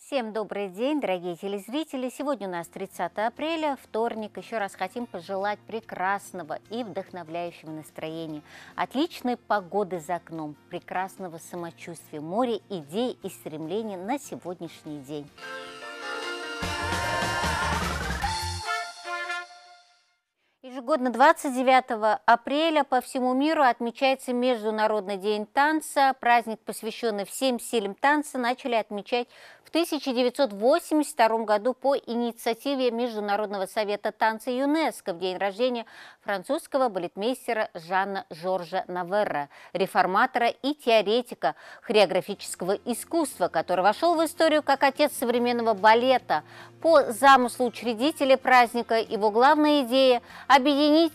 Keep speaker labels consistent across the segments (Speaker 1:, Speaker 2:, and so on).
Speaker 1: Всем добрый день, дорогие телезрители! Сегодня у нас 30 апреля, вторник. Еще раз хотим пожелать прекрасного и вдохновляющего настроения, отличной погоды за окном, прекрасного самочувствия, моря идей и стремлений на сегодняшний день. Ежегодно 29 апреля по всему миру отмечается Международный день танца. Праздник, посвященный всем стилям танца, начали отмечать в 1982 году по инициативе Международного совета танца ЮНЕСКО в день рождения французского балетмейстера Жана Жоржа Наверра, реформатора и теоретика хореографического искусства, который вошел в историю как отец современного балета. По замыслу учредителя праздника его главная идея – объединение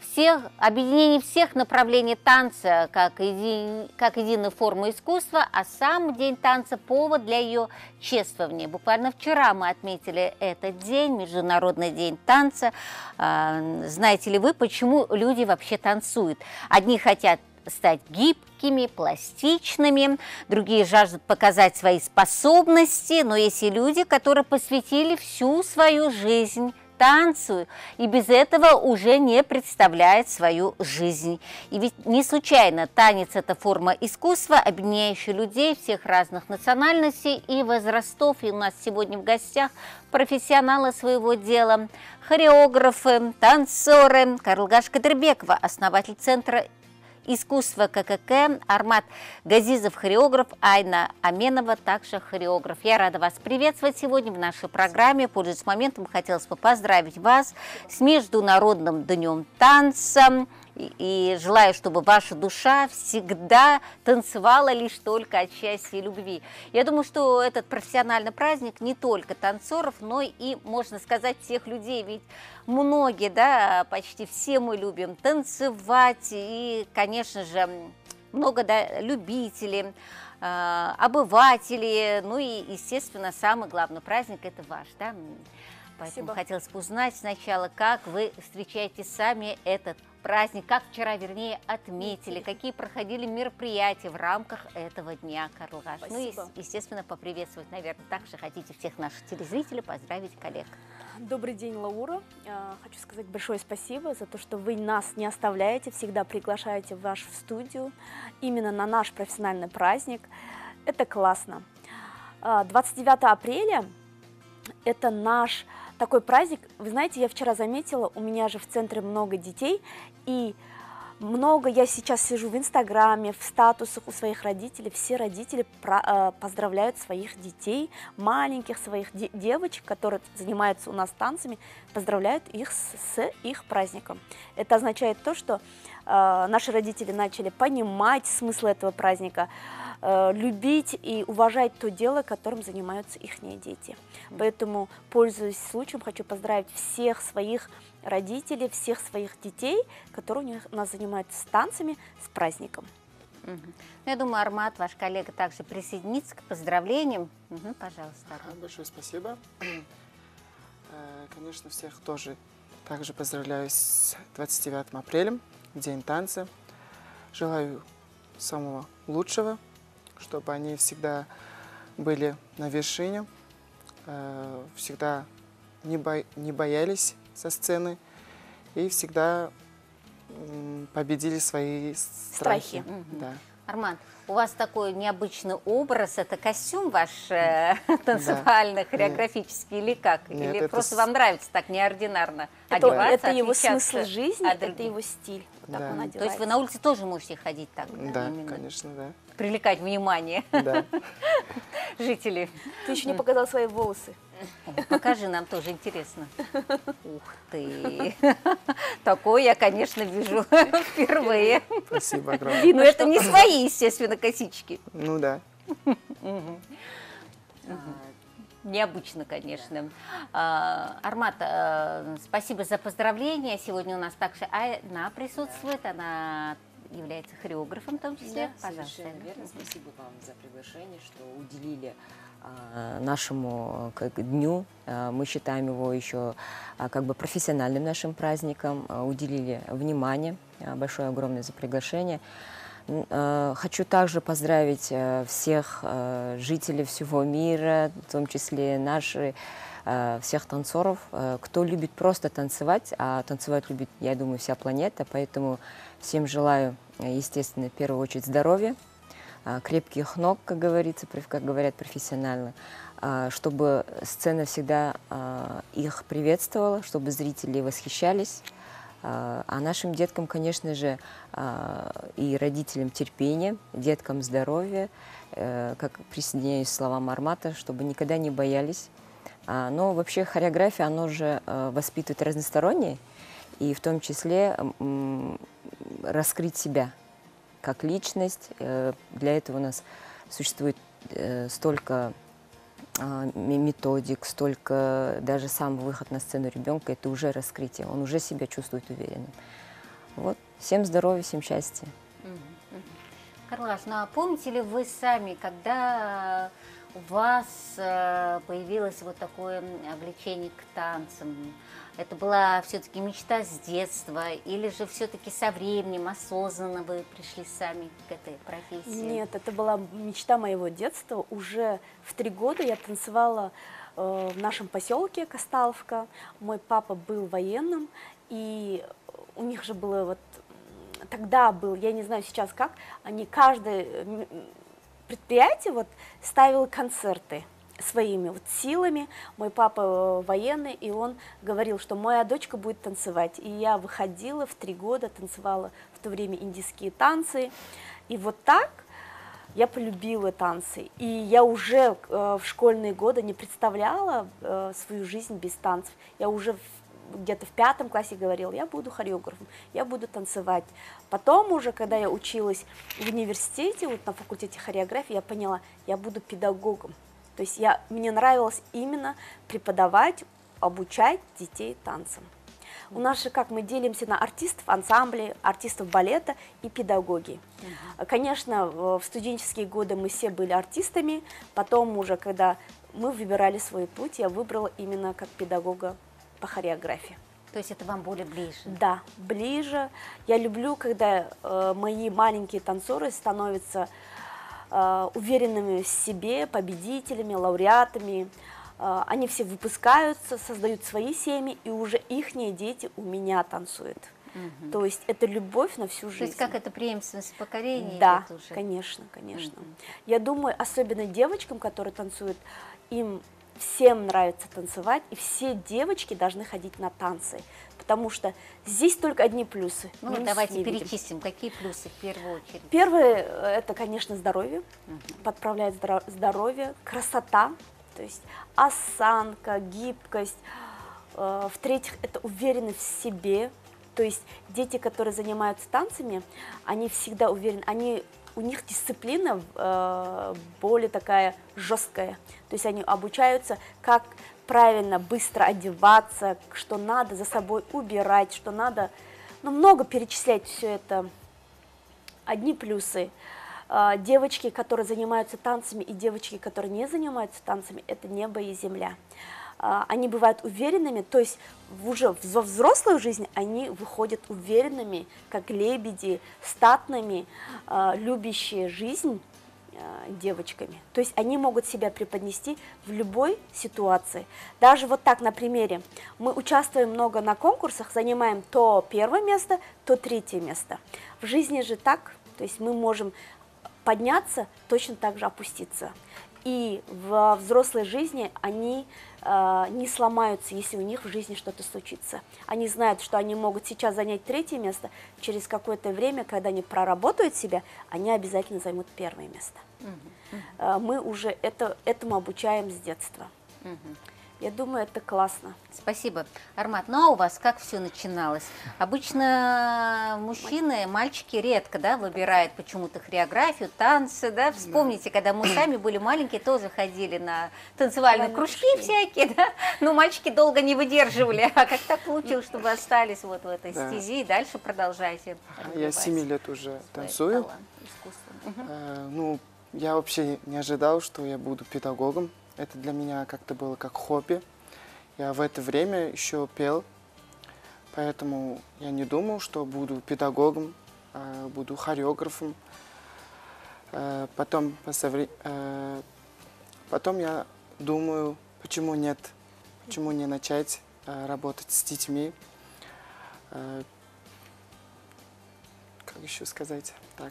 Speaker 1: всех направлений танца как единой формы искусства, а сам День танца – повод для ее чествования. Буквально вчера мы отметили этот день, Международный день танца. Знаете ли вы, почему люди вообще танцуют? Одни хотят стать гибкими, пластичными, другие жаждут показать свои способности, но есть и люди, которые посвятили всю свою жизнь танцу, и без этого уже не представляет свою жизнь. И ведь не случайно танец – это форма искусства, объединяющая людей всех разных национальностей и возрастов. И у нас сегодня в гостях профессионалы своего дела, хореографы, танцоры. Карлгаш Кадырбекова, основатель Центра искусства ККК, Армат Газизов, хореограф, Айна Аменова, также хореограф. Я рада вас приветствовать сегодня в нашей программе. Пользуясь моментом, хотелось бы поздравить вас с Международным днем танца. И желаю, чтобы ваша душа всегда танцевала лишь только от счастья и любви. Я думаю, что этот профессиональный праздник не только танцоров, но и, можно сказать, всех людей. Ведь многие, да, почти все мы любим танцевать. И, конечно же, много любителей, обывателей. Ну и, естественно, самый главный праздник – это ваш, да? Поэтому хотелось бы узнать сначала, как вы встречаете сами этот праздник, как вчера, вернее, отметили, какие проходили мероприятия в рамках этого дня, Карлгаш. Ну и, естественно, поприветствовать, наверное, также хотите всех наших телезрителей, поздравить коллег.
Speaker 2: Добрый день, Лаура. Хочу сказать большое спасибо за то, что вы нас не оставляете, всегда приглашаете в вашу студию именно на наш профессиональный праздник. Это классно. 29 апреля – это наш такой праздник. Вы знаете, я вчера заметила, у меня же в центре много детей, и я сейчас сижу в Инстаграме, в статусах у своих родителей, все родители поздравляют своих детей, маленьких своих девочек, которые занимаются у нас танцами, поздравляют их с их праздником. Это означает то, что наши родители начали понимать смысл этого праздника, любить и уважать то дело, которым занимаются их дети. Поэтому, пользуясь случаем, хочу поздравить всех своих родителей, всех своих детей, которые у нас занимаются танцами, с праздником.
Speaker 1: Я думаю, Армат, ваш коллега, также присоединится к поздравлениям. Пожалуйста.
Speaker 3: Большое спасибо. Конечно, всех тоже также поздравляю с 29 апреля, День танца. Желаю самого лучшего, чтобы они всегда были на вершине, всегда не боялись со сцены и всегда победили свои страхи. Да.
Speaker 1: Арман, у вас такой необычный образ, это костюм ваш танцевальный, хореографический или как?
Speaker 3: Нет,
Speaker 1: или просто вам нравится так неординарно одеваться?
Speaker 2: Это его смысл жизни, это его стиль.
Speaker 3: Да.
Speaker 1: То есть вы на улице тоже можете ходить так?
Speaker 3: Да, конечно, да.
Speaker 1: Привлекать внимание жителей.
Speaker 2: Ты еще не показал свои волосы.
Speaker 1: Покажи, нам тоже интересно. Ух ты! Такое я, конечно, вижу впервые.
Speaker 3: Спасибо огромное.
Speaker 1: Но это не свои, естественно, косички.
Speaker 3: Ну да.
Speaker 1: Необычно, конечно. Армат, спасибо за поздравления. Сегодня у нас также Айна присутствует. Она является хореографом в том числе.
Speaker 4: Да, совершенно верно. Спасибо вам за приглашение, что уделили нашему дню. Мы считаем его еще профессиональным нашим праздником. Уделили внимание. Большое, огромное за приглашение. Хочу также поздравить всех жителей всего мира, в том числе всех танцоров, кто любит просто танцевать, а танцевать любит, я думаю, вся планета, поэтому всем желаю, естественно, в первую очередь здоровья, крепких ног, как говорится, как говорят профессионально, чтобы сцена всегда их приветствовала, чтобы зрители восхищались, а нашим деткам, конечно же, и родителям терпения, деткам здоровья, как присоединяюсь к словам Армата, чтобы никогда не боялись. Но вообще хореография, она же воспитывает разносторонне, и в том числе раскрыть себя как личность. Для этого у нас существует столько методик, столько даже сам выход на сцену ребенка, это уже раскрытие, он уже себя чувствует уверенным. Вот. Всем здоровья, всем счастья.
Speaker 1: Карлаш, ну а помните ли вы сами, когда у вас появилось вот такое влечение к танцам? Это была все-таки мечта с детства, или же все-таки со временем осознанно вы пришли сами к этой профессии?
Speaker 2: Нет, это была мечта моего детства. Уже в 3 года я танцевала в нашем поселке Косталовка. Мой папа был военным, и у них же было вот тогда был, я не знаю сейчас как, они каждое предприятие вот ставило концерты своими вот силами. Мой папа военный, и он говорил, что моя дочка будет танцевать. И я выходила в 3 года, танцевала в то время индийские танцы. И вот так я полюбила танцы. И я уже в школьные годы не представляла свою жизнь без танцев. Я уже где-то в 5 классе говорила, я буду хореографом, я буду танцевать. Потом уже, когда я училась в университете, вот на факультете хореографии, я поняла, я буду педагогом. То есть мне нравилось именно преподавать, обучать детей танцам. У нас же как, мы делимся на артистов ансамбля, артистов балета и педагоги. Конечно, в студенческие годы мы все были артистами, потом уже, когда мы выбирали свой путь, я выбрала именно как педагога по хореографии.
Speaker 1: То есть это вам более ближе?
Speaker 2: Да, ближе. Я люблю, когда мои маленькие танцоры становятся уверенными в себе, победителями, лауреатами. Они все выпускаются, создают свои семьи, и уже ихние дети у меня танцуют. То есть это любовь на всю жизнь.
Speaker 1: То есть как это преемственность поколения?
Speaker 2: Да, уже? Конечно, конечно. Я думаю, особенно девочкам, которые танцуют, им всем нравится танцевать, и все девочки должны ходить на танцы, потому что здесь только одни плюсы.
Speaker 1: Ну, давайте перечислим, какие плюсы в первую очередь.
Speaker 2: Первое, это, конечно, здоровье, подправляет здоровье, красота, то есть осанка, гибкость. В-третьих, это уверенность в себе, то есть дети, которые занимаются танцами, они всегда уверены, у них дисциплина более такая жесткая, то есть они обучаются, как правильно, быстро одеваться, что надо за собой убирать, что надо, много перечислять все это. Одни плюсы. Девочки, которые занимаются танцами, и девочки, которые не занимаются танцами, это небо и земля. Они бывают уверенными, то есть уже во взрослой жизни они выходят уверенными, как лебеди, статными, любящие жизнь девочками. То есть они могут себя преподнести в любой ситуации. Даже вот так на примере. Мы участвуем много на конкурсах, занимаем то 1-е место, то 3-е место. В жизни же так, то есть мы можем подняться, точно так же опуститься. И в взрослой жизни они не сломаются, если у них в жизни что-то случится. Они знают, что они могут сейчас занять 3-е место, через какое-то время, когда они проработают себя, они обязательно займут 1-е место. Мы уже этому обучаем с детства. Я думаю, это классно.
Speaker 1: Спасибо. Армат, ну а у вас как все начиналось? Обычно мужчины, мальчики редко, да, выбирают почему-то хореографию, танцы, да? Вспомните, когда мы сами были маленькие, тоже ходили на танцевальные кружки всякие, да? Но мальчики долго не выдерживали. А как так получилось, что вы остались вот в этой стези и дальше продолжаете?
Speaker 3: Я 7 лет уже танцую. Ну, я вообще не ожидал, что я буду педагогом. Это для меня как-то было как хобби. Я в это время еще пел, поэтому я не думал, что буду педагогом. буду хореографом. Потом я думаю, почему нет, почему не начать работать с детьми. Как еще сказать? Так,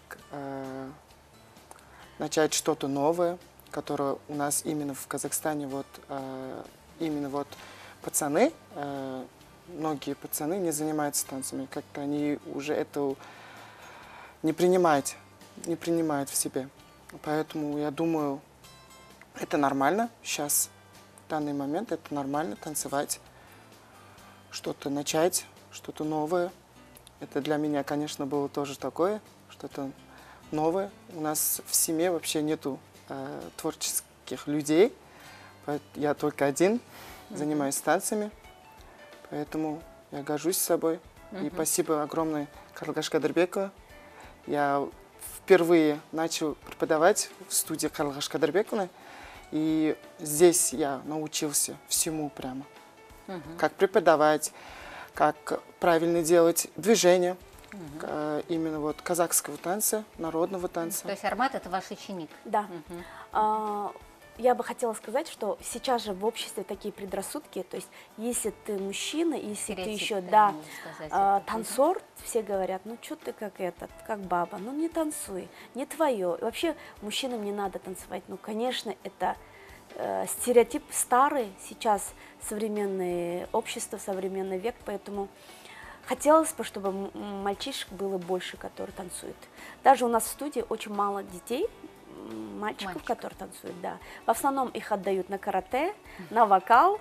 Speaker 3: начать что-то новое, которое у нас именно в Казахстане, именно вот пацаны, многие пацаны не занимаются танцами, как-то они уже это не принимают в себе. Поэтому я думаю, это нормально сейчас, в данный момент это нормально танцевать, что-то начать, что-то новое. Это для меня, конечно, было тоже такое, что-то новое. У нас в семье вообще нету творческих людей. Я только один, занимаюсь танцами. Поэтому я горжусь собой. И спасибо огромное Карлыгаш Кадырбекова. Я впервые начал преподавать в студии Карлыгаш Кадырбековны. И здесь я научился всему прямо. Как преподавать, как правильно делать движения, именно вот казахского танца, народного танца.
Speaker 1: То есть Армат — это ваш ученик?
Speaker 2: Да. Я бы хотела сказать, что сейчас же в обществе такие предрассудки, то есть если ты мужчина, если ты еще танцор, все говорят, ну что ты как баба, ну не танцуй, не твое. И вообще мужчинам не надо танцевать. Ну, конечно, это стереотип старый, сейчас современное общество, современный век, поэтому хотелось бы, чтобы мальчишек было больше, которые танцуют. Даже у нас в студии очень мало детей, мальчиков, которые танцуют, да. В основном их отдают на карате, на вокал,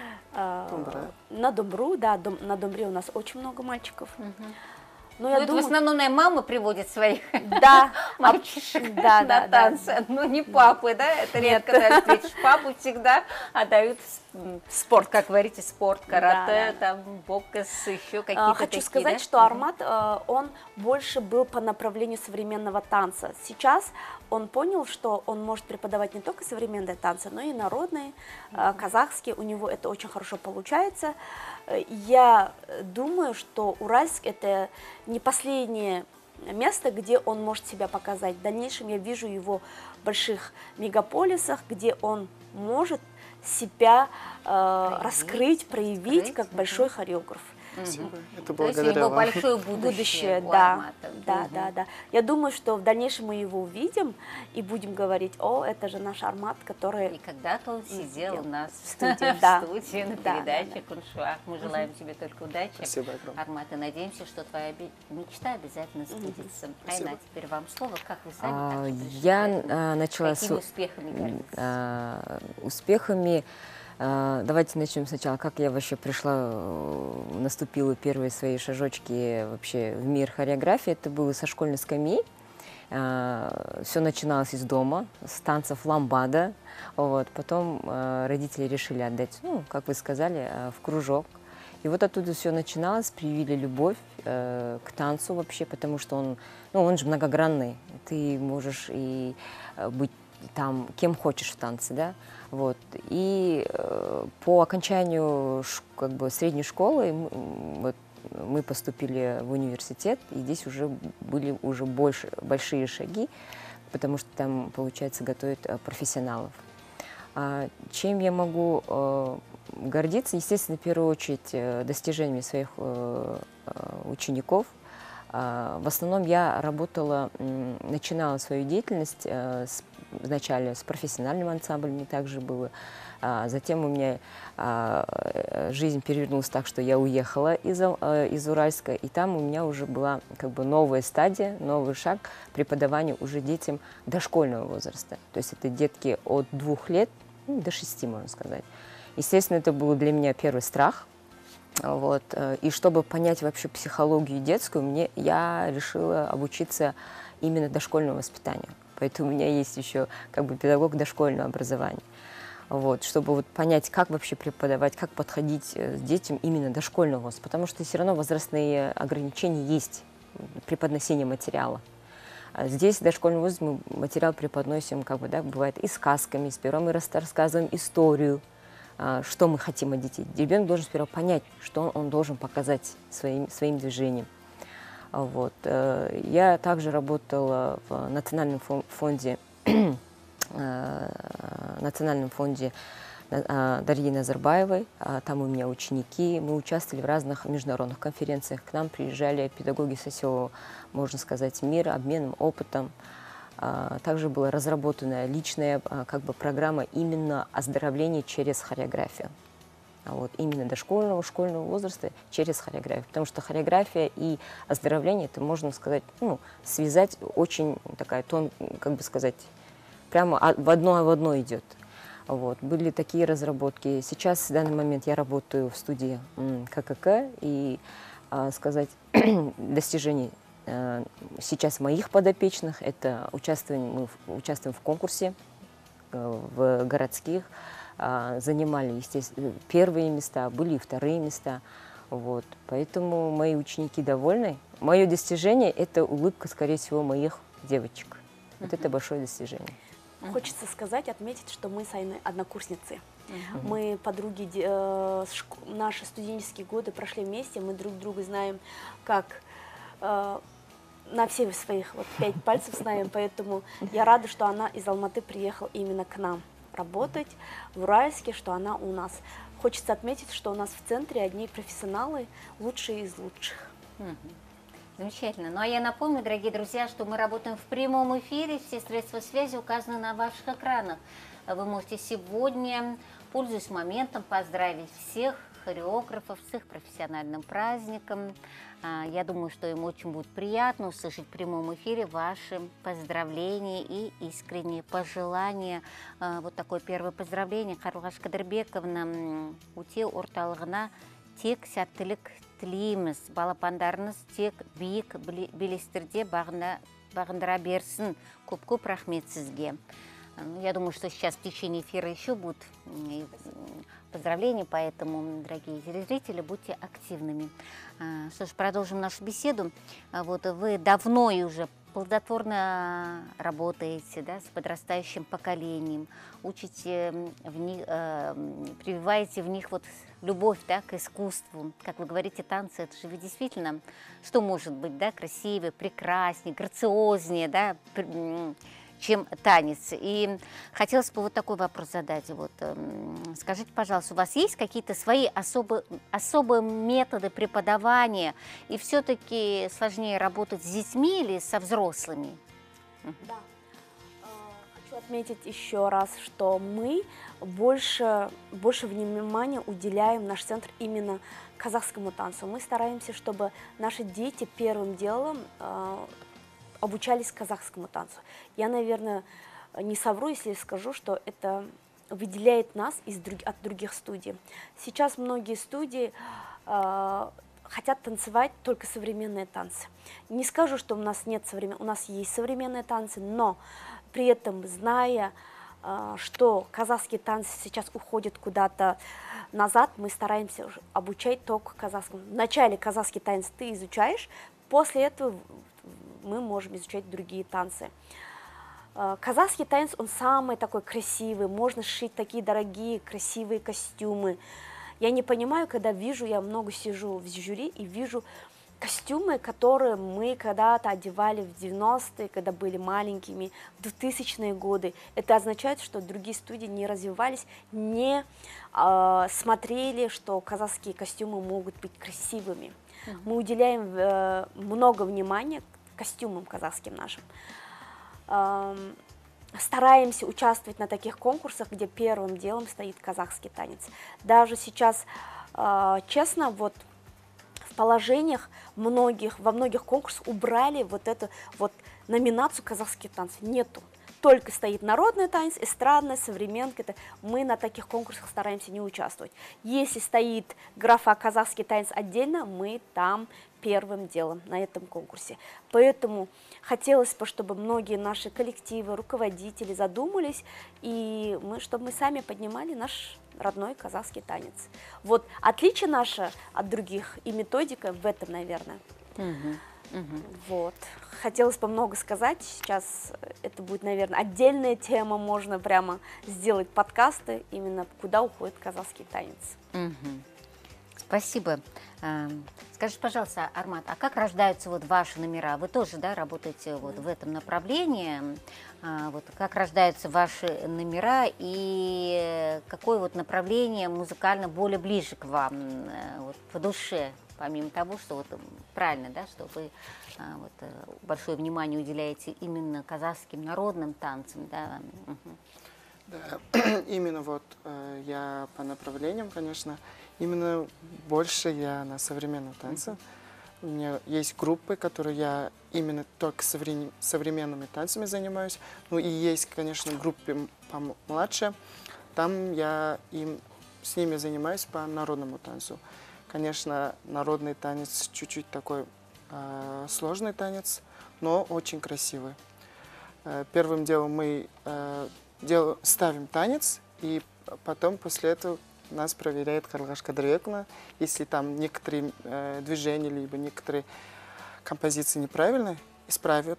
Speaker 2: на домбру, да, на домбре у нас очень много мальчиков. Но я думаю,
Speaker 1: в основном, наверное, мамы приводят своих мальчишек на танцы, но не папы, да? Это редко, когда встретишь папу, всегда отдают спорт, как говорите, спорт, карате, там, бокс, еще какие-то
Speaker 2: такие. Хочу сказать, что Армат, он больше был по направлению современного танца. Сейчас он понял, что он может преподавать не только современные танцы, но и народные, казахские. У него это очень хорошо получается. Я думаю, что Уральск — это не последнее место, где он может себя показать. В дальнейшем я вижу его в больших мегаполисах, где он может себя раскрыть, проявить как большой хореограф.
Speaker 3: Спасибо. Это
Speaker 1: То есть у него большое будущее,
Speaker 2: да. Я думаю, что в дальнейшем мы его увидим и будем говорить, о, это же наш Армат, который...
Speaker 1: И когда-то он сидел у нас в студии на передаче Куншуах. Мы желаем тебе только удачи.
Speaker 3: Спасибо огромное.
Speaker 1: Армат, и надеемся, что твоя мечта обязательно сбудется. Айна, теперь вам слово. Как вы сами
Speaker 4: я начала
Speaker 1: какими успехами гордитесь?
Speaker 4: Успехами. Давайте начнем сначала. Как я вообще наступила первые свои шажочки вообще в мир хореографии. Это было со школьной скамьи. Все начиналось из дома, с танцев ламбада. Вот. Потом родители решили отдать, ну, как вы сказали, в кружок. И вот оттуда все начиналось, привили любовь к танцу вообще, потому что он же многогранный. Ты можешь и быть там кем хочешь в танце, да. Вот. И по окончанию средней школы мы поступили в университет, и здесь уже были большие шаги, потому что там, получается, готовят профессионалов. Чем я могу гордиться? Естественно, в первую очередь, достижениями своих учеников. В основном я начинала свою деятельность вначале с профессиональным ансамблем, также было. Затем у меня жизнь перевернулась так, что я уехала из Уральска, и там у меня уже была новая стадия, новый шаг преподавания уже детям дошкольного возраста. То есть это детки от 2 лет до 6, можно сказать. Естественно, это был для меня первый страх. Вот. И чтобы понять вообще психологию детскую, я решила обучиться именно дошкольному воспитанию. Поэтому у меня есть еще педагог дошкольного образования. Вот. Чтобы понять, как вообще преподавать, как подходить к детям именно дошкольного возраста. Потому что все равно возрастные ограничения есть при подносении материала. Здесь в дошкольном возрасте мы материал преподносим, бывает и сказками, сперва мы рассказываем историю, что мы хотим от детей. Ребенок должен сперва понять, что он должен показать своим движением. Вот. Я также работала в национальном фонде Дарьи Назарбаевой. Там у меня ученики. Мы участвовали в разных международных конференциях. К нам приезжали педагоги со всего, можно сказать, мира, обменом опытом. Также была разработана личная программа именно оздоровления через хореографию. Вот, именно дошкольного, школьного возраста через хореографию. Потому что хореография и оздоровление, это, можно сказать, связать очень такая прямо в одно идет. Вот. Были такие разработки. Сейчас, в данный момент, я работаю в студии ККК, и сказать достижений сейчас моих подопечных, это мы участвуем в конкурсе в городских, занимали, естественно, первые места, были и вторые места. Вот. Поэтому мои ученики довольны. Мое достижение – это улыбка, скорее всего, моих девочек. Вот это большое достижение.
Speaker 2: Хочется сказать, отметить, что мы с Айной однокурсницы. Мы подруги, наши студенческие годы прошли вместе, мы друг друга знаем как на все своих 5 пальцев знаем, поэтому я рада, что она из Алматы приехала именно к нам работать в Уральске, что она у нас. Хочется отметить, что у нас в центре одни профессионалы, лучшие из лучших.
Speaker 1: Замечательно. Ну а я напомню, дорогие друзья, что мы работаем в прямом эфире, все средства связи указаны на ваших экранах. Вы можете сегодня, пользуясь моментом, поздравить всех хореографов с их профессиональным праздником. Я думаю, что им очень будет приятно услышать в прямом эфире ваши поздравления и искренние пожелания. Вот такое первое поздравление. Қарлығаш Қадырбековна, Уте орталығына тек сәттілік тілейміз. Балапандарыңыз тек биік белестерде бағындыра берсін. Көп-көп рахмет сізге. Я думаю, что сейчас в течение эфира еще будут поздравления, поэтому, дорогие телезрители, будьте активными. Что ж, продолжим нашу беседу. Вот вы давно и уже плодотворно работаете, да, с подрастающим поколением, учите в них, прививаете в них любовь, да, к искусству. Как вы говорите, танцы, это же ведь действительно, что может быть, да, красивее, прекраснее, грациознее, да, чем танец. И хотелось бы такой вопрос задать. Скажите, пожалуйста, у вас есть какие-то свои особые методы преподавания? И все-таки сложнее работать с детьми или со взрослыми?
Speaker 2: Да. Хочу отметить еще раз, что мы больше внимания уделяем наш центр именно казахскому танцу. Мы стараемся, чтобы наши дети первым делом обучались казахскому танцу. Я, наверное, не совру, если скажу, что это выделяет нас от других студий. Сейчас многие студии хотят танцевать только современные танцы. Не скажу, что у нас нет у нас есть современные танцы, но при этом, зная, что казахские танцы сейчас уходят куда-то назад, мы стараемся обучать только казахскому. Вначале казахский танец ты изучаешь, после этого мы можем изучать другие танцы. Казахский танец, он самый такой красивый, можно сшить такие дорогие, красивые костюмы. Я не понимаю, когда я много сижу в жюри и вижу костюмы, которые мы когда-то одевали в 90-е, когда были маленькими, в 2000-е годы. Это означает, что другие студии не развивались, не смотрели, что казахские костюмы могут быть красивыми. Мы уделяем много внимания костюмам казахским нашим. Стараемся участвовать на таких конкурсах, где первым делом стоит казахский танец. Даже сейчас, честно, в положениях во многих конкурсах убрали эту номинацию казахские танцы. Нету. Только стоит народный танец, эстрадная, современка. Мы на таких конкурсах стараемся не участвовать. Если стоит графа казахский танец отдельно, мы там первым делом на этом конкурсе. Поэтому хотелось бы, чтобы многие наши коллективы, руководители задумались, и чтобы мы сами поднимали наш родной казахский танец. Вот отличие наше от других и методика в этом, наверное. Вот. Хотелось бы много сказать. Сейчас это будет, наверное, отдельная тема. Можно прямо сделать подкасты, именно куда уходит казахский танец.
Speaker 1: Спасибо. Скажите, пожалуйста, Армат, а как рождаются вот ваши номера? Вы тоже, да, работаете вот в этом направлении? Вот как рождаются ваши номера и какое вот направление музыкально более ближе к вам, вот, по душе, помимо того, что вот правильно, да, что вы вот, большое внимание уделяете именно казахским народным танцам, да?
Speaker 3: Да, именно вот я по направлениям, конечно, именно больше я на современном танце. У меня есть группы, которые я именно только современными танцами занимаюсь. Ну и есть, конечно, группы помладше. Там я с ними занимаюсь по народному танцу. Конечно, народный танец чуть-чуть такой сложный танец, но очень красивый. Первым делом мы ставим танец, и потом после этого нас проверяет Карлығаш Кадырбековна. Если там некоторые движения, либо некоторые композиции неправильные, исправят.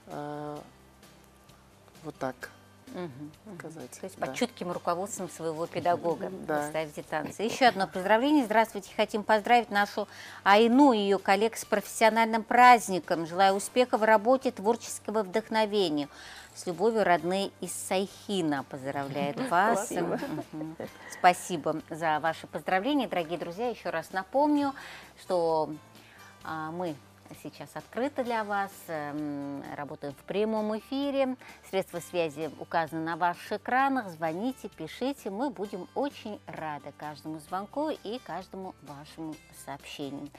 Speaker 3: Вот так сказать.
Speaker 1: То есть под чутким руководством своего педагога
Speaker 3: Да.
Speaker 1: вы ставите танцы. Еще одно поздравление. Здравствуйте. Хотим поздравить нашу Айну и ее коллег с профессиональным праздником. Желаю успеха в работе, творческого вдохновения. С любовью, родные из Сайхина поздравляет вас.
Speaker 2: Спасибо.
Speaker 1: Спасибо за ваши поздравления, дорогие друзья. Еще раз напомню, что мы сейчас открыты для вас, работаем в прямом эфире. Средства связи указаны на ваших экранах. Звоните, пишите. Мы будем очень рады каждому звонку и каждому вашему сообщению.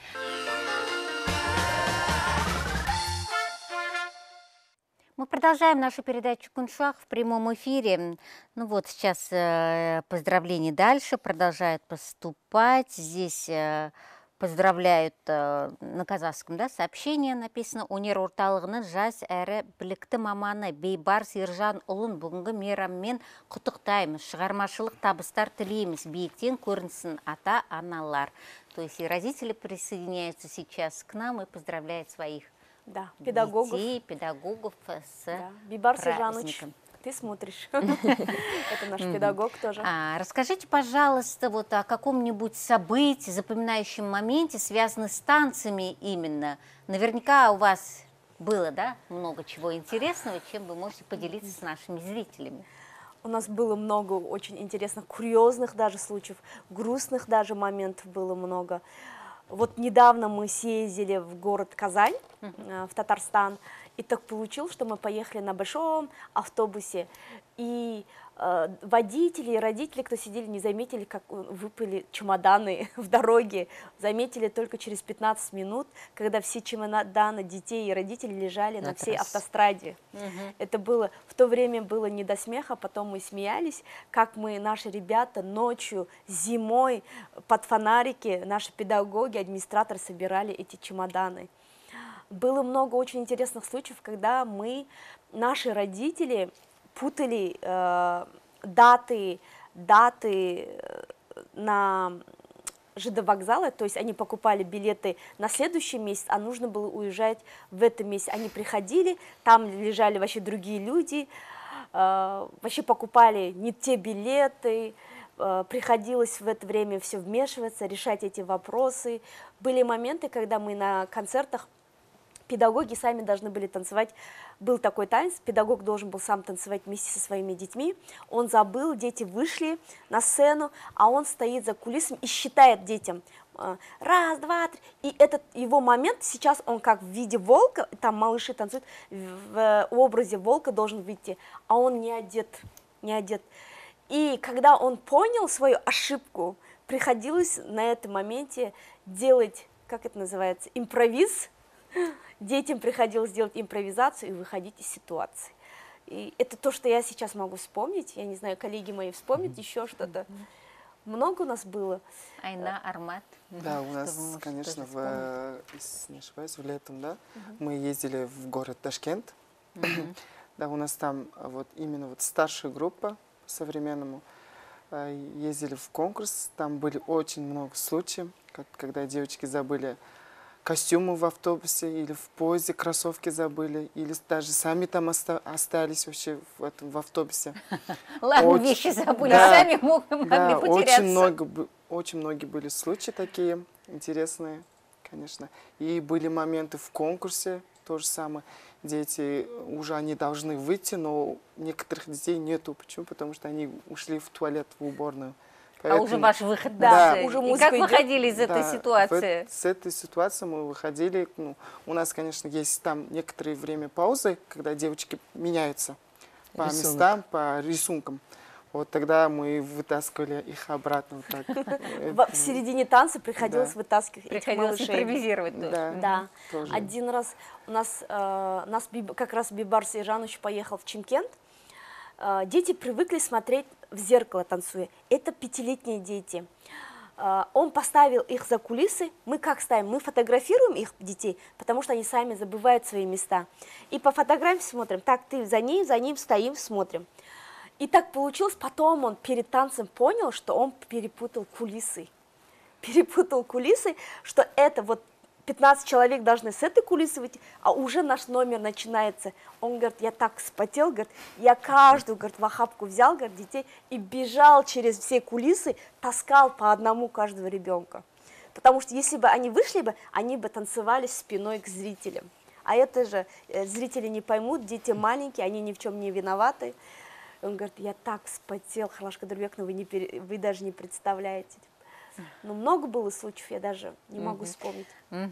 Speaker 1: Мы продолжаем нашу передачу «Куншах» в прямом эфире. Ну вот сейчас поздравления дальше продолжают поступать. Здесь поздравляют на казахском, да, сообщение написано: «Өнер орталығының жас әрі білікті маманы Бейбарс Ержан ұлын бүгінгі мейраммен құттықтаймыз. Шығармашылық табыстар тілейміз. Биіктен көрінсін ата-аналар». То есть и родители присоединяются сейчас к нам и поздравляют своих
Speaker 2: педагогов.
Speaker 1: Детей, педагогов с
Speaker 2: Бейбарс Ержанович,
Speaker 1: праздником.
Speaker 2: ты смотришь. Это наш педагог тоже.
Speaker 1: Расскажите, пожалуйста, вот о каком-нибудь событии, запоминающем моменте, связанном с танцами именно. Наверняка у вас было, да, много чего интересного, чем вы можете поделиться с нашими зрителями.
Speaker 2: У нас было много очень интересных, курьезных даже случаев, грустных даже моментов было много. Вот недавно мы съездили в город Казань, в Татарстан, и так получилось, что мы поехали на большом автобусе, и водители и родители, кто сидели, не заметили, как выпали чемоданы в дороге, заметили только через 15 минут, когда все чемоданы детей и родителей лежали на всей автостраде. Это было, в то время было не до смеха, потом мы смеялись, как наши ребята ночью, зимой под фонарики, наши педагоги, администраторы собирали эти чемоданы. Было много очень интересных случаев, когда наши родители путали даты на ЖД вокзала, то есть они покупали билеты на следующий месяц, а нужно было уезжать в этом месяце. Они приходили, там лежали вообще другие люди, вообще покупали не те билеты, приходилось в это время все вмешиваться, решать эти вопросы. Были моменты, когда мы на концертах, педагоги сами должны были танцевать. Был такой танец, педагог должен был сам танцевать вместе со своими детьми. Он забыл, дети вышли на сцену, а он стоит за кулисами и считает детям. Раз, два, три. И этот его момент, сейчас он как в виде волка, там малыши танцуют, в образе волка должен выйти, а он не одет. И когда он понял свою ошибку, приходилось на этом моменте делать, как это называется, импровиз. Детям приходилось делать импровизацию и выходить из ситуации. И это то, что я сейчас могу вспомнить. Я не знаю, коллеги мои вспомнят еще что-то. Много у нас было.
Speaker 1: Айна, Армат.
Speaker 3: Да, у нас, конечно, если не ошибаюсь, в летом, да, мы ездили в город Ташкент. Да, у нас там вот именно вот старшая группа по-современному. Ездили в конкурс, там были очень много случаев, когда девочки забыли костюмы в автобусе или в поезде, кроссовки забыли, или даже сами там остались вообще в автобусе.
Speaker 1: Ладно, вещи забыли,
Speaker 3: да,
Speaker 1: сами могли
Speaker 3: да,
Speaker 1: потеряться.
Speaker 3: Очень много очень многие были случаи такие интересные, конечно. И были моменты в конкурсе, то же самое. Дети уже они должны выйти, но некоторых детей нету. Почему? Потому что они ушли в туалет, в уборную.
Speaker 1: А уже ваш выход
Speaker 2: Да,
Speaker 1: на сцене.
Speaker 2: уже
Speaker 1: И
Speaker 2: музыка
Speaker 1: как
Speaker 2: идет.
Speaker 1: выходили из этой
Speaker 3: Да,
Speaker 1: ситуации?
Speaker 3: с этой ситуации мы выходили. Ну, у нас, конечно, есть там некоторое время паузы, когда девочки меняются по
Speaker 4: Рисунок.
Speaker 3: местам, по рисункам. Вот тогда мы вытаскивали их обратно. Вот так.
Speaker 2: В середине танца приходилось
Speaker 3: Да.
Speaker 2: вытаскивать этих
Speaker 1: Приходилось
Speaker 2: малышей.
Speaker 1: импровизировать тоже.
Speaker 3: Да,
Speaker 2: Да.
Speaker 3: тоже.
Speaker 2: Один раз у нас, как раз Бибарс Ежанович поехал в Чимкент. Дети привыкли смотреть в зеркало, танцуя. Это 5-летние дети. Он поставил их за кулисы. Мы как ставим? Мы фотографируем их детей, потому что они сами забывают свои места. И по фотографии смотрим. Так, ты за ним стоим, смотрим. И так получилось, потом он перед танцем понял, что он перепутал кулисы. Перепутал кулисы, что это вот 15 человек должны с этой кулисы выйти, а уже наш номер начинается. Он говорит, я так вспотел, говорит, я каждую, говорит, в охапку взял, говорит, детей и бежал через все кулисы, таскал по одному каждого ребенка. Потому что если бы они вышли бы, они бы танцевали спиной к зрителям. А это же зрители не поймут, дети маленькие, они ни в чем не виноваты. Он говорит, я так вспотел, Халашка Дурбековна, вы даже не представляете. Но много было случаев, я даже не могу вспомнить.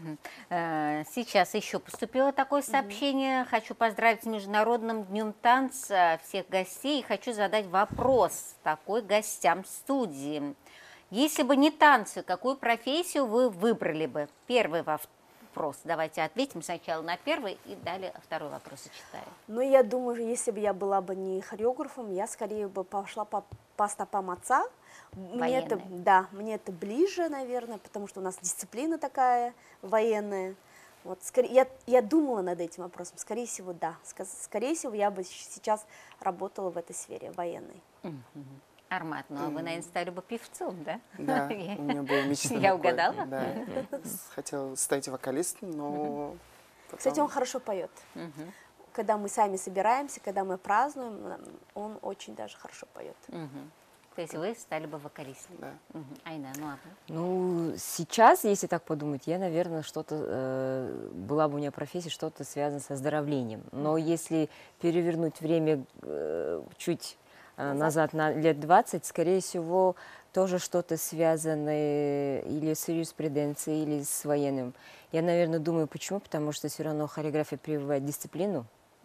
Speaker 1: Сейчас еще поступило такое сообщение. Хочу поздравить с Международным днем танца всех гостей. И хочу задать вопрос такой гостям студии. Если бы не танцы, какую профессию вы выбрали бы? Первый вопрос. Давайте ответим сначала на первый и далее второй вопрос зачитаю.
Speaker 2: Ну, я думаю, если бы я была бы не хореографом, я скорее бы пошла по стопам отца. Мне это ближе, наверное, потому что у нас дисциплина такая военная. Вот, я думала над этим вопросом. Скорее всего, да. Скорее всего, я бы сейчас работала в этой сфере военной.
Speaker 1: Армат, ну а вы, наверное, стали бы певцом, да?
Speaker 3: Да, у меня была мечта.
Speaker 1: Я угадала?
Speaker 3: Да. Хотела стать вокалистом, но...
Speaker 2: Кстати, он хорошо поет. Когда мы сами собираемся, когда мы празднуем, он очень даже хорошо поет.
Speaker 1: То есть вы стали бы вокалистом?
Speaker 3: Да.
Speaker 1: Айна, ну а вы?
Speaker 4: Ну, сейчас, если так подумать, я, наверное, была бы у меня профессия, что-то связано с оздоровлением. Но если перевернуть время чуть назад на лет 20, скорее всего, тоже что-то связанное или с юриспруденцией, или с военным. Я, наверное, думаю, почему? Потому что все равно хореография прививает дисциплину.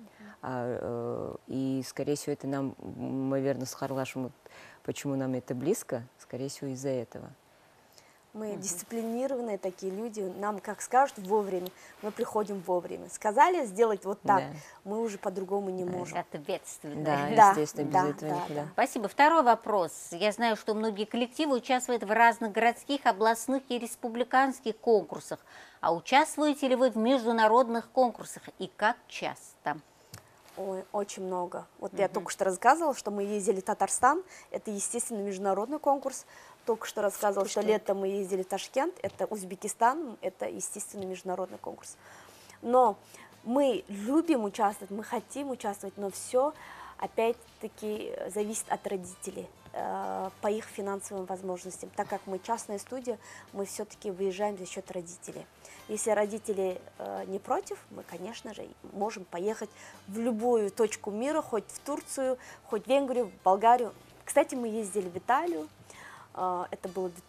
Speaker 4: И, скорее всего, это нам, наверное, с Харлашем, почему нам это близко, скорее всего, из-за этого.
Speaker 2: Мы дисциплинированные такие люди, нам как скажут вовремя, мы приходим вовремя. Сказали сделать вот так, мы уже по-другому не можем.
Speaker 1: Ответственно.
Speaker 4: Да, естественно, без этого никуда.
Speaker 1: Спасибо. Второй вопрос. Я знаю, что многие коллективы участвуют в разных городских, областных и республиканских конкурсах. А участвуете ли вы в международных конкурсах и как часто?
Speaker 2: Ой, очень много. Вот я только что рассказывала, что мы ездили в Татарстан, это, естественно, международный конкурс. Только что рассказывала, что летом мы ездили в Ташкент, это Узбекистан, это, естественно, международный конкурс. Но мы любим участвовать, мы хотим участвовать, но все, опять-таки, зависит от родителей, по их финансовым возможностям. Так как мы частная студия, мы все-таки выезжаем за счет родителей. Если родители не против, мы, конечно же, можем поехать в любую точку мира, хоть в Турцию, хоть в Венгрию, в Болгарию. Кстати, мы ездили в Италию. Это было в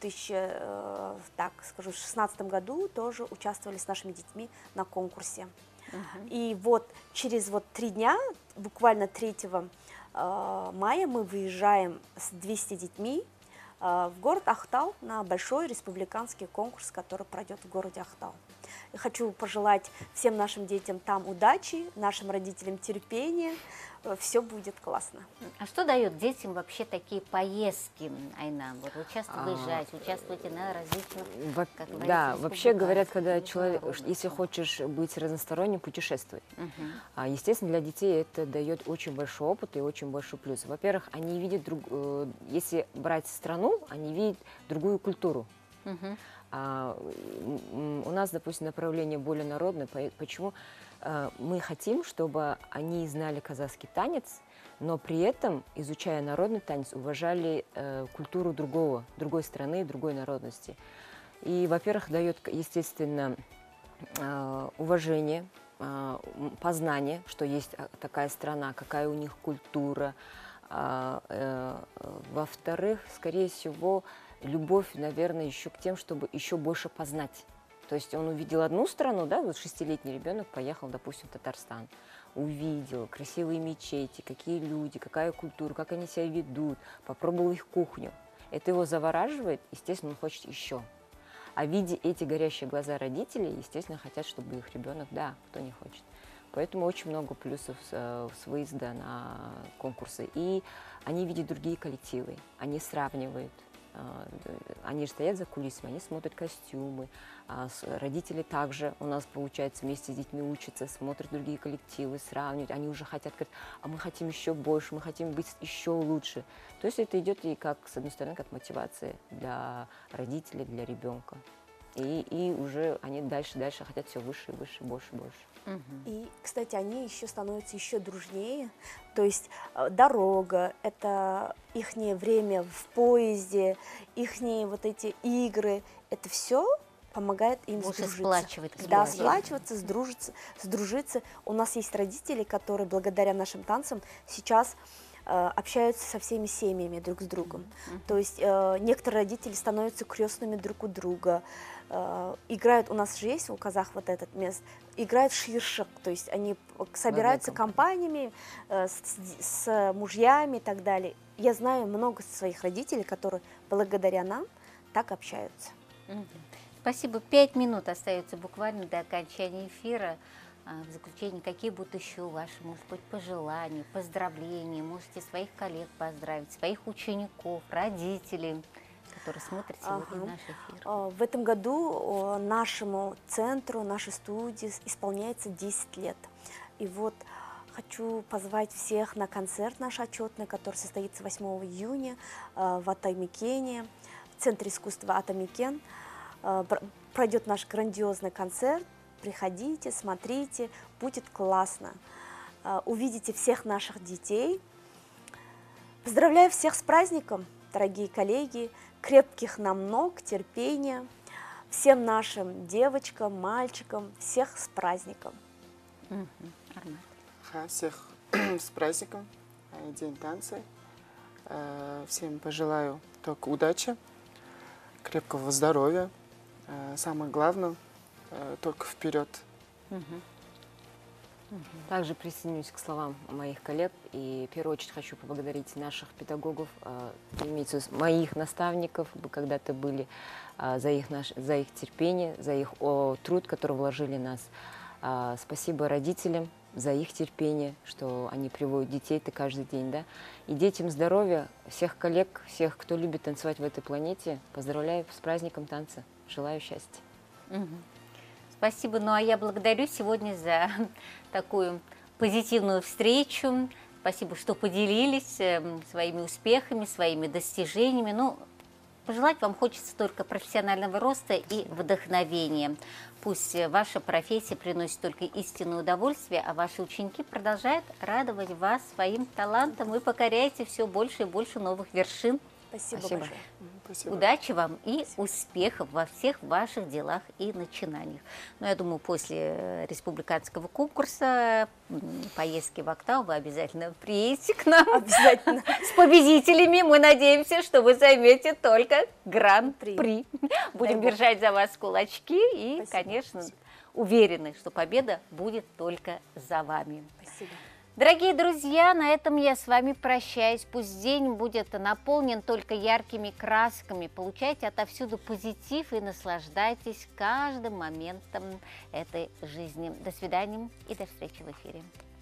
Speaker 2: 2016 году, тоже участвовали с нашими детьми на конкурсе. И вот через 3 дня, буквально 3 мая, мы выезжаем с 200 детьми в город Ахтал на большой республиканский конкурс, который пройдет в городе Ахтал. Я хочу пожелать всем нашим детям там удачи, нашим родителям терпения. Все будет классно.
Speaker 1: А что дает детям вообще такие поездки, Айна? Вот вы часто выезжаете, участвуете на различных...
Speaker 4: Да, вообще говорят, когда человек, если хочешь быть разносторонним, путешествуй. Естественно, для детей это дает очень большой опыт и очень большой плюс. Во-первых, они видят, если брать страну, они видят другую культуру.
Speaker 1: Мгм.
Speaker 4: У нас, допустим, направление более народное. Почему? Мы хотим, чтобы они знали казахский танец, но при этом, изучая народный танец, уважали культуру другой страны, другой народности. И, во-первых, дает, естественно, уважение, познание, что есть такая страна, какая у них культура. Во-вторых, скорее всего, любовь, наверное, еще к тем, чтобы еще больше познать. То есть он увидел одну страну, да, вот 6-летний ребенок поехал, допустим, в Татарстан, увидел красивые мечети, какие люди, какая культура, как они себя ведут, попробовал их кухню. Это его завораживает, естественно, он хочет еще. А видя эти горящие глаза родителей, естественно, хотят, чтобы их ребенок, да, кто не хочет. Поэтому очень много плюсов с выезда на конкурсы. И они видят другие коллективы, они сравнивают. Они же стоят за кулисами, они смотрят костюмы. Родители также у нас, получается, вместе с детьми учатся, смотрят другие коллективы, сравнивают. Они уже хотят говорить, а мы хотим еще больше, мы хотим быть еще лучше. То есть это идет и как, с одной стороны, как мотивация для родителей, для ребенка. И уже они дальше хотят все выше и выше, больше и больше.
Speaker 2: И, кстати, они еще становятся еще дружнее. То есть дорога, это их время в поезде, их вот эти игры, это все помогает им
Speaker 1: Больше
Speaker 2: сдружиться.
Speaker 1: сплачивает,
Speaker 2: Да,
Speaker 1: кстати.
Speaker 2: сплачиваться, сдружиться. У нас есть родители, которые благодаря нашим танцам сейчас общаются со всеми семьями друг с другом. То есть некоторые родители становятся крестными друг у друга. Играют, у нас же есть у казах вот этот мест, играют в ширшик, то есть они собираются компаниями с мужьями и так далее. Я знаю много своих родителей, которые благодаря нам так общаются.
Speaker 1: Спасибо. 5 минут остается буквально до окончания эфира. В заключение, какие будут еще ваши, может быть, пожелания, поздравления? Можете своих коллег поздравить, своих учеников, родителей, которые смотрят сегодня наш эфир.
Speaker 2: В этом году нашему центру, нашей студии исполняется 10 лет. И вот хочу позвать всех на концерт наш отчетный, который состоится 8 июня в Атамикене, в Центре искусства Атамикен. Пройдет наш грандиозный концерт. Приходите, смотрите, будет классно. Увидите всех наших детей. Поздравляю всех с праздником, дорогие коллеги. Крепких нам ног, терпения. Всем нашим девочкам, мальчикам, всех с праздником.
Speaker 3: Всех с праздником, День танца. Всем пожелаю только удачи, крепкого здоровья. Самое главное, только вперед.
Speaker 4: Также присоединюсь к словам моих коллег и в первую очередь хочу поблагодарить наших педагогов, имеется в виду моих наставников, когда-то были, за их терпение, за их труд, который вложили в нас. Спасибо родителям за их терпение, что они приводят детей-то каждый день, да. И детям здоровья, всех коллег, всех, кто любит танцевать в этой планете, поздравляю с праздником танца, желаю счастья.
Speaker 1: Спасибо. Ну а я благодарю сегодня за такую позитивную встречу. Спасибо, что поделились своими успехами, своими достижениями. Ну, пожелать вам хочется только профессионального роста и вдохновения. Пусть ваша профессия приносит только истинное удовольствие, а ваши ученики продолжают радовать вас своим талантом. Вы покоряете все больше и больше новых вершин.
Speaker 2: Спасибо большое.
Speaker 3: Спасибо.
Speaker 1: Удачи вам и успехов во всех ваших делах и начинаниях. Но я думаю, после республиканского конкурса, поездки в Актау, вы обязательно приедете к нам.
Speaker 2: Обязательно.
Speaker 1: С победителями. Мы надеемся, что вы займете только гран-при. Будем держать за вас кулачки и,
Speaker 2: Спасибо.
Speaker 1: конечно, уверены, что победа будет только за вами.
Speaker 2: Спасибо.
Speaker 1: Дорогие друзья, на этом я с вами прощаюсь. Пусть день будет наполнен только яркими красками. Получайте отовсюду позитив и наслаждайтесь каждым моментом этой жизни. До свидания и до встречи в эфире.